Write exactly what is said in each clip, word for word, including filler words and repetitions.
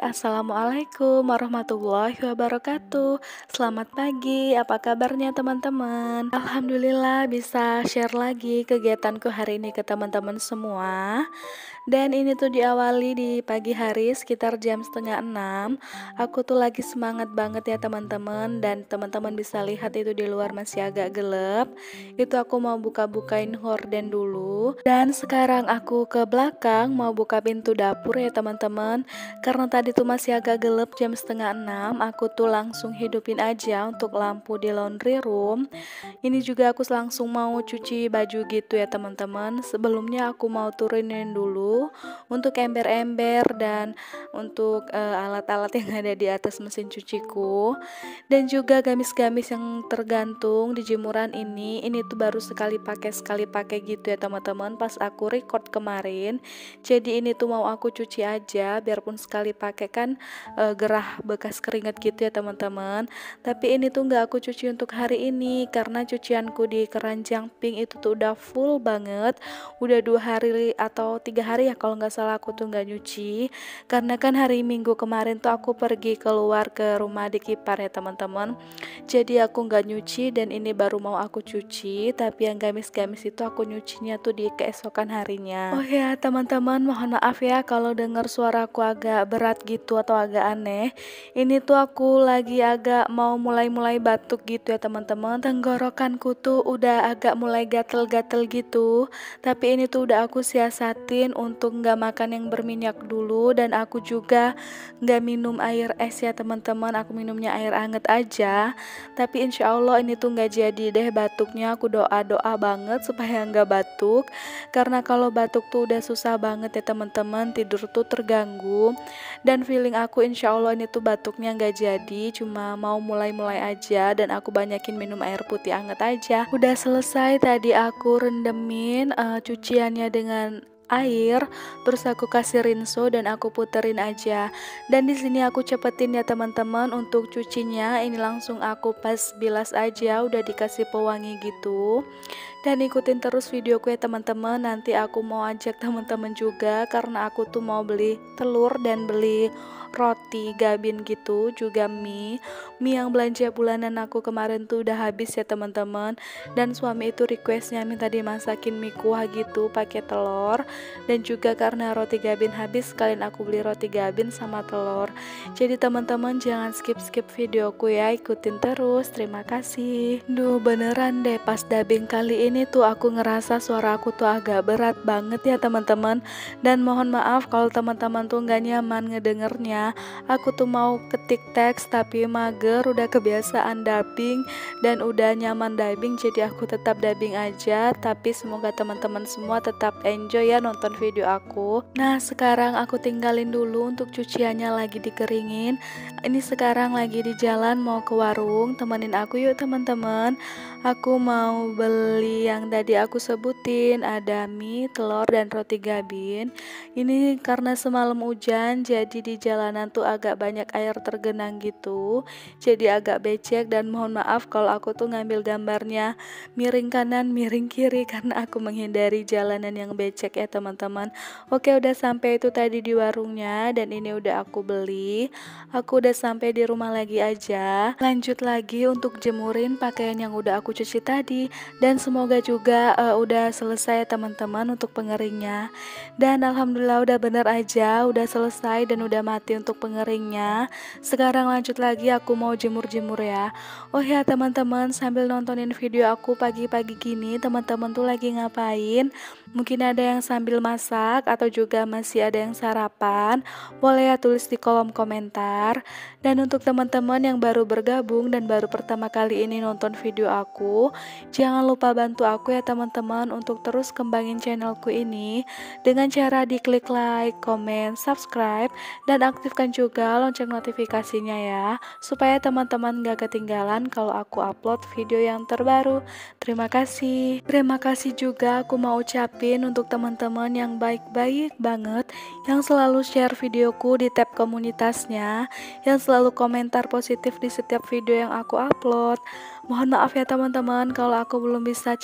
Assalamualaikum warahmatullahi wabarakatuh. Selamat pagi, apa kabarnya teman-teman? Alhamdulillah bisa share lagi kegiatanku hari ini ke teman-teman semua. Dan ini tuh diawali di pagi hari sekitar jam setengah enam. Aku tuh lagi semangat banget ya teman-teman. Dan teman-teman bisa lihat itu di luar masih agak gelap. Itu aku mau buka-bukain horden dulu. Dan sekarang aku ke belakang mau buka pintu dapur ya teman-teman. Karena tadi tuh masih agak gelap jam setengah enam. Aku tuh langsung hidupin aja untuk lampu di laundry room. Ini juga aku langsung mau cuci baju gitu ya teman-teman. Sebelumnya aku mau turunin dulu untuk ember-ember dan untuk uh, alat-alat yang ada di atas mesin cuciku. Dan juga gamis-gamis yang tergantung di jemuran ini. Ini tuh baru sekali pakai sekali pakai gitu ya teman-teman. Pas aku record kemarin. Jadi ini tuh mau aku cuci aja. Biarpun sekali pakai kan uh, gerah bekas keringat gitu ya teman-teman. Tapi ini tuh nggak aku cuci untuk hari ini karena cucianku di keranjang pink itu tuh udah full banget. Udah dua hari atau tiga hari ya kalau nggak salah aku tuh nggak nyuci. Karena kan hari Minggu kemarin tuh aku pergi keluar ke rumah adik ipar ya teman-teman. Jadi aku nggak nyuci dan ini baru mau aku cuci. Tapi yang gamis-gamis itu aku nyucinya tuh di keesokan harinya. Oh ya teman-teman, mohon maaf ya kalau dengar suaraku agak berat gitu atau agak aneh. Ini tuh aku lagi agak mau mulai-mulai batuk gitu ya teman-teman. Tenggorokanku tuh udah agak mulai gatel-gatel gitu. Tapi ini tuh udah aku siasatin untuk nggak makan yang berminyak dulu. Dan aku juga nggak minum air es ya teman-teman. Aku minumnya air hangat aja. Tapi insya Allah ini tuh nggak jadi deh batuknya. Aku doa-doa banget supaya nggak batuk. Karena kalau batuk tuh udah susah banget ya teman-teman. Tidur tuh terganggu. Dan feeling aku insya Allah ini tuh batuknya nggak jadi. Cuma mau mulai-mulai aja. Dan aku banyakin minum air putih hangat aja. Udah selesai tadi aku rendemin uh, cuciannya dengan air, terus aku kasih rinso dan aku puterin aja. Dan di sini aku cepetin ya teman-teman untuk cucinya. Ini langsung aku pas bilas aja, udah dikasih pewangi gitu. Dan ikutin terus videoku ya teman-teman. Nanti aku mau ajak teman-teman juga karena aku tuh mau beli telur dan beli roti gabin gitu, juga mie mie yang belanja bulanan aku kemarin tuh udah habis ya teman-teman. Dan suami itu requestnya minta dimasakin mie kuah gitu pakai telur. Dan juga karena roti gabin habis, sekalian aku beli roti gabin sama telur. Jadi teman-teman jangan skip-skip videoku ya, ikutin terus. Terima kasih. Duh beneran deh, pas dubbing kali ini tuh aku ngerasa suara aku tuh agak berat banget ya teman-teman. Dan mohon maaf kalau teman-teman tuh gak nyaman ngedengernya. Aku tuh mau ketik teks tapi mager, udah kebiasaan dubbing dan udah nyaman dubbing, jadi aku tetap dubbing aja. Tapi semoga teman-teman semua tetap enjoy ya nonton video aku. Nah sekarang aku tinggalin dulu untuk cuciannya lagi dikeringin. Ini sekarang lagi di jalan mau ke warung, temenin aku yuk teman-teman. Aku mau beli yang tadi aku sebutin, ada mie, telur, dan roti gabin. Ini karena semalam hujan, jadi di jalanan tuh agak banyak air tergenang gitu. Jadi agak becek dan mohon maaf kalau aku tuh ngambil gambarnya miring kanan, miring kiri karena aku menghindari jalanan yang becek ya teman-teman. Oke, udah sampai itu tadi di warungnya dan ini udah aku beli. Aku udah sampai di rumah lagi aja. Lanjut lagi untuk jemurin pakaian yang udah aku cuci tadi. Dan semoga juga uh, udah selesai teman-teman untuk pengeringnya. Dan alhamdulillah udah bener aja, udah selesai dan udah mati untuk pengeringnya. Sekarang lanjut lagi aku mau jemur-jemur ya. Oh ya teman-teman, sambil nontonin video aku pagi-pagi gini, teman-teman tuh lagi ngapain? Mungkin ada yang sambil masak atau juga masih ada yang sarapan. Boleh ya tulis di kolom komentar. Dan untuk teman-teman yang baru bergabung dan baru pertama kali ini nonton video aku, jangan lupa bantu aku ya teman-teman untuk terus kembangin channelku ini dengan cara diklik like, komen, subscribe, dan aktifkan juga lonceng notifikasinya ya, supaya teman-teman gak ketinggalan kalau aku upload video yang terbaru. Terima kasih. Terima kasih juga aku mau ucapin untuk teman-teman yang baik-baik banget, yang selalu share videoku di tab komunitasnya, yang selalu komentar positif di setiap video yang aku upload. Mohon maaf ya teman-teman kalau aku belum bisa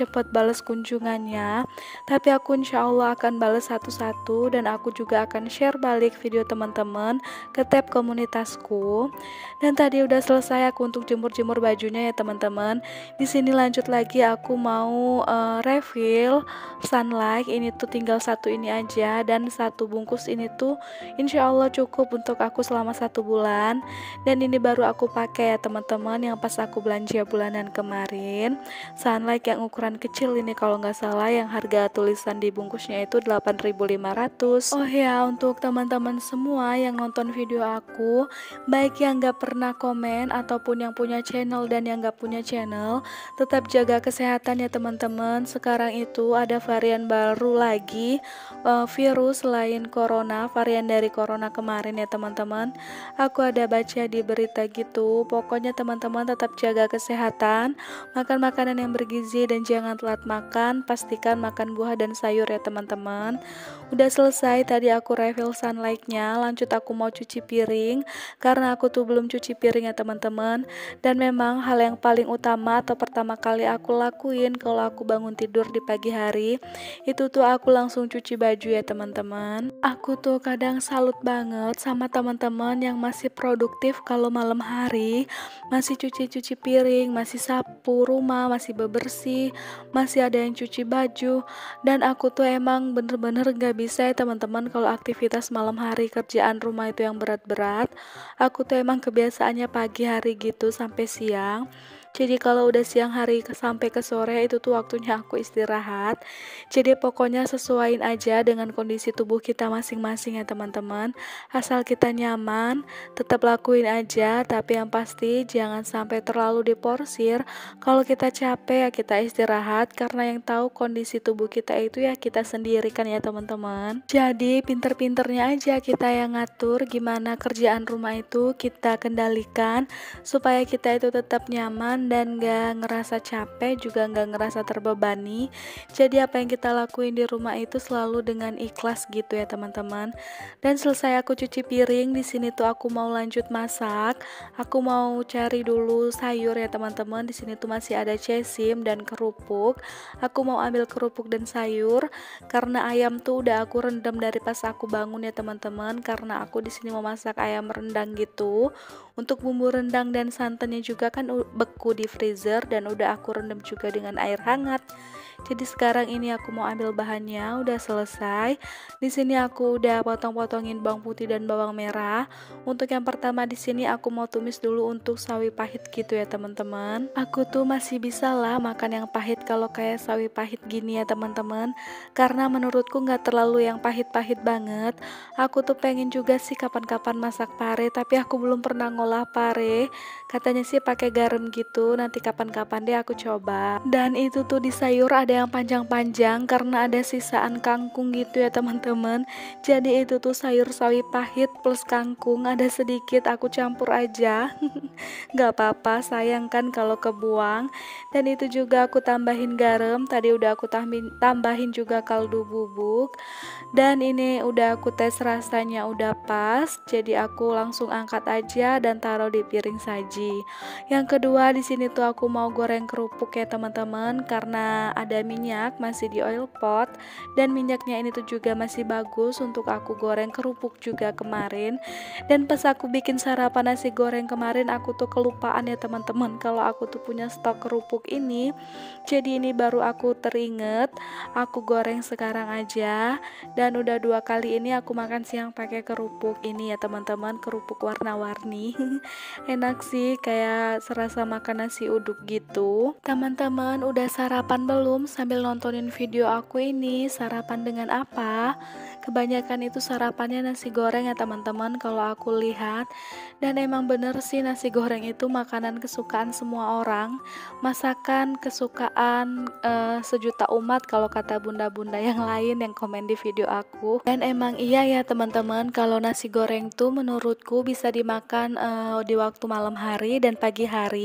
cepet balas kunjungannya, tapi aku insya Allah akan balas satu-satu, dan aku juga akan share balik video teman-teman ke tab komunitasku. Dan tadi udah selesai aku untuk jemur-jemur bajunya ya teman-teman. Di sini lanjut lagi, aku mau uh, refill Sunlight. Ini tuh tinggal satu ini aja, dan satu bungkus ini tuh insya Allah cukup untuk aku selama satu bulan. Dan ini baru aku pakai ya teman-teman, yang pas aku belanja bulanan kemarin. Sunlight yang ukuran kecil ini kalau nggak salah, yang harga tulisan di bungkusnya itu delapan ribu lima ratus. Oh ya, untuk teman-teman semua yang nonton video aku, baik yang nggak pernah komen ataupun yang punya channel dan yang nggak punya channel, tetap jaga kesehatan ya teman-teman. Sekarang itu ada varian baru lagi, uh, virus selain corona, varian dari corona kemarin ya teman-teman. Aku ada baca di berita gitu. Pokoknya teman-teman tetap jaga kesehatan, makan makanan yang bergizi, dan jangan telat makan. Pastikan makan buah dan sayur ya teman-teman. Udah selesai tadi aku refill Sunlightnya, lanjut aku mau cuci piring karena aku tuh belum cuci piring ya teman-teman. Dan memang hal yang paling utama atau pertama kali aku lakuin kalau aku bangun tidur di pagi hari, itu tuh aku langsung cuci baju ya teman-teman. Aku tuh kadang salut banget sama teman-teman yang masih produktif kalau malam hari, masih cuci-cuci piring, masih sapu rumah, masih bebersih, masih ada yang cuci baju. Dan aku tuh emang bener-bener gak bisa ya teman-teman kalau aktivitas malam hari, kerjaan rumah itu yang berat-berat. Aku tuh emang kebiasaannya pagi hari gitu sampai siang. Jadi kalau udah siang hari ke sampai ke sore itu tuh waktunya aku istirahat. Jadi pokoknya sesuaiin aja dengan kondisi tubuh kita masing-masing ya teman-teman. Asal kita nyaman, tetap lakuin aja, tapi yang pasti jangan sampai terlalu diporsir. Kalau kita capek ya kita istirahat, karena yang tahu kondisi tubuh kita itu ya kita sendiri kan ya teman-teman. Jadi pinter-pinternya aja kita yang ngatur gimana kerjaan rumah itu kita kendalikan supaya kita itu tetap nyaman dan gak ngerasa capek, juga gak ngerasa terbebani. Jadi apa yang kita lakuin di rumah itu selalu dengan ikhlas gitu ya teman-teman. Dan selesai aku cuci piring, di sini tuh aku mau lanjut masak. Aku mau cari dulu sayur ya teman-teman. Di sini tuh masih ada cesim dan kerupuk. Aku mau ambil kerupuk dan sayur karena ayam tuh udah aku rendam dari pas aku bangun ya teman-teman. Karena aku di sini mau masak ayam rendang gitu. Untuk bumbu rendang dan santannya juga kan beku di freezer dan udah aku rendam juga dengan air hangat. Jadi sekarang ini aku mau ambil bahannya, udah selesai. Di sini aku udah potong-potongin bawang putih dan bawang merah. Untuk yang pertama di sini aku mau tumis dulu untuk sawi pahit gitu ya teman-teman. Aku tuh masih bisa lah makan yang pahit kalau kayak sawi pahit gini ya teman-teman. Karena menurutku nggak terlalu yang pahit-pahit banget. Aku tuh pengen juga sih kapan-kapan masak pare, tapi aku belum pernah ngolah pare. Katanya sih pakai garam gitu. Nanti kapan-kapan deh aku coba. Dan itu tuh di sayur ada yang panjang-panjang karena ada sisaan kangkung gitu ya teman-teman. Jadi itu tuh sayur sawi pahit plus kangkung ada sedikit, aku campur aja. Gak apa-apa, sayang kan kalau kebuang. Dan itu juga aku tambahin garam, tadi udah aku tambahin, tambahin juga kaldu bubuk. Dan ini udah aku tes rasanya udah pas, jadi aku langsung angkat aja dan taruh di piring saji. Yang kedua di sini tuh aku mau goreng kerupuk ya teman-teman, karena ada minyak masih di oil pot, dan minyaknya ini tuh juga masih bagus untuk aku goreng kerupuk juga kemarin. Dan pas aku bikin sarapan nasi goreng kemarin, aku tuh kelupaan ya teman-teman kalau aku tuh punya stok kerupuk ini. Jadi ini baru aku teringet, aku goreng sekarang aja. Dan udah dua kali ini aku makan siang pakai kerupuk ini ya teman-teman, kerupuk warna-warni. Enak sih, kayak serasa makan nasi uduk gitu. Teman-teman udah sarapan belum sambil nontonin video aku ini? Sarapan dengan apa? Kebanyakan itu sarapannya nasi goreng ya teman-teman kalau aku lihat. Dan emang bener sih, nasi goreng itu makanan kesukaan semua orang, masakan kesukaan uh, sejuta umat kalau kata bunda-bunda yang lain yang komen di video aku. Dan emang iya ya teman-teman, kalau nasi goreng tuh menurutku bisa dimakan uh, di waktu malam hari dan pagi hari.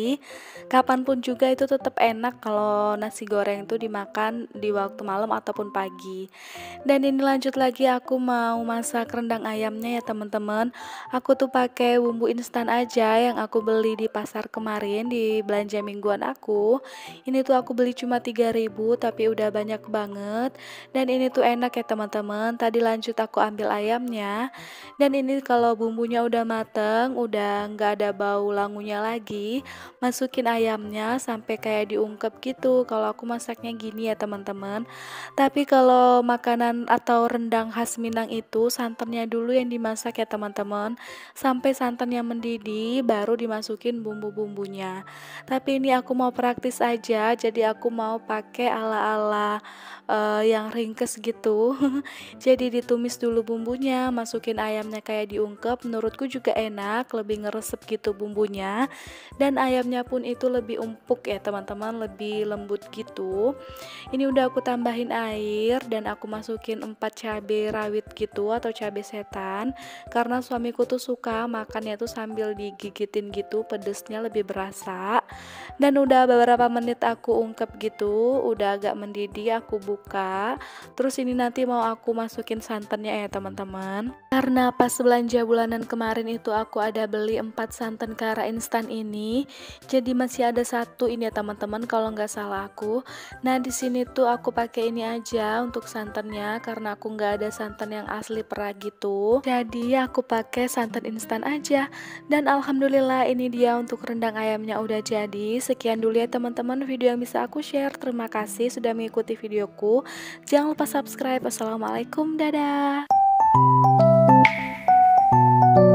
kapanpun juga itu tetap enak kalau nasi goreng itu dimakan di waktu malam ataupun pagi. Dan ini lanjut lagi, aku mau masak rendang ayamnya ya teman-teman. Aku tuh pakai bumbu instan aja yang aku beli di pasar kemarin di belanja mingguan aku. Ini tuh aku beli cuma tiga ribu tapi udah banyak banget. Dan ini tuh enak ya teman-teman. Tadi lanjut aku ambil ayamnya. Dan ini kalau bumbunya udah mateng, udah nggak ada bau langunya lagi, masukin ayamnya sampai kayak diungkep gitu. Kalau aku masaknya gini ya teman-teman. Tapi kalau makanan atau rendang khas Minang itu santannya dulu yang dimasak ya teman-teman, sampai santannya mendidih baru dimasukin bumbu-bumbunya. Tapi ini aku mau praktis aja, jadi aku mau pakai ala-ala uh, yang ringkes gitu. Jadi ditumis dulu bumbunya, masukin ayamnya kayak diungkep, menurutku juga enak, lebih ngeresep gitu bumbunya. Dan ayamnya pun itu lebih empuk ya teman-teman, lebih lembut gitu. Ini udah aku tambahin air dan aku masukin empat cabai rawit gitu atau cabai setan, karena suamiku tuh suka makannya tuh sambil digigitin gitu, pedesnya lebih berasa. Dan udah beberapa menit aku ungkep gitu, udah agak mendidih, aku buka. Terus ini nanti mau aku masukin santannya ya teman-teman. Karena pas belanja bulanan kemarin itu aku ada beli empat santan kara instan ini, jadi masih ada satu ini ya teman-teman kalau nggak salah aku. Nah di sini tuh aku pakai ini aja untuk santannya karena aku nggak ada santan yang asli perah gitu. Jadi aku pakai santan instan aja. Dan alhamdulillah ini dia untuk rendang ayamnya udah jadi. Sekian dulu ya teman-teman video yang bisa aku share. Terima kasih sudah mengikuti videoku. Jangan lupa subscribe. Assalamualaikum, dadah.